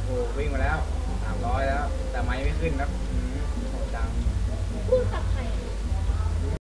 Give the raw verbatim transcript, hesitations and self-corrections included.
อ้วิ่งมาแล้วสามร้อยแล้วแต่ไม้ไม่ขึ้นครับอืมโหดจังพูดกับใคร